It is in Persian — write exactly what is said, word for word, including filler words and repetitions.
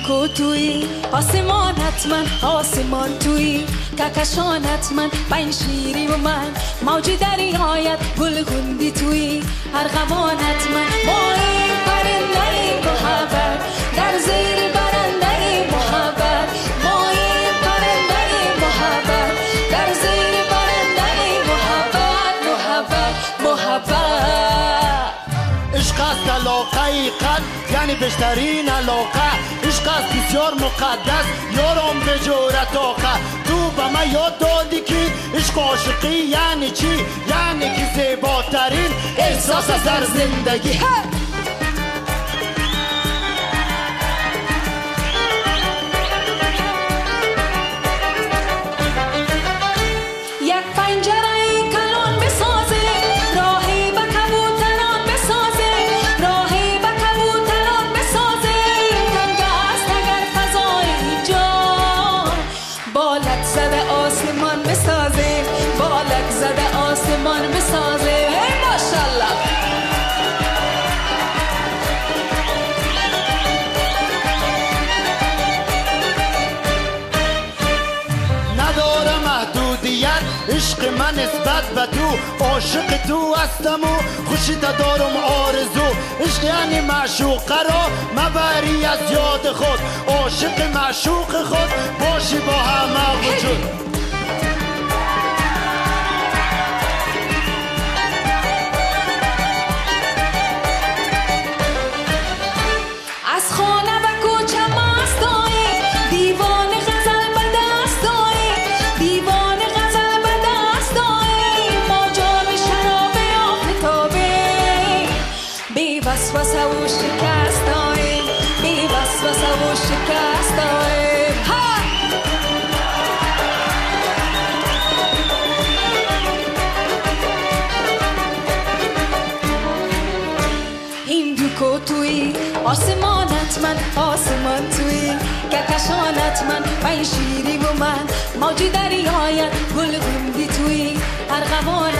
هندوکو توی آسمانت من آسمان توی ککشانت من پین شیری و من موج دریایت گلگوندی توی ارغوانت من ما این پرنده محبت در زیر برنده محبت ما این پرنده محبت در زیر برنده محبت محبت محبت عشق است علاقه قد یعنی بیشترین علاقه عشق است بسیار مقدس یارم به جورت آقه تو به من یاد دادی که عشق عاشقی یعنی چی یعنی که زیباترین احساس است در زندگی یک پنجره کلان بسازه راهی به کبوتران بسازه راهی به کبوتران بسازه تنگ است اگر فضای جان بالک زده آسمان بسازه بالک زده آسمان بسازه ماشاءالله نداره محدودیت عشق من نسبت به تو عاشق تو هستم و خوشی دارم آرزو عشق یعنی معشوقه را مبری از یاد خود عاشق معشوق خود باشی با همه وجود از خانه به کوچه مست دایی دیوان غزل به دست دایی دیوان غزل به دست دایی ما جام شراب آفتابی بی وسوسه و شکست دایی بی وسوسه و شکست دایی هندوکو توی آسمانت من آسمان توی ککشانت من پین شیری و من موج دریایت گلگوندی توی ارغوان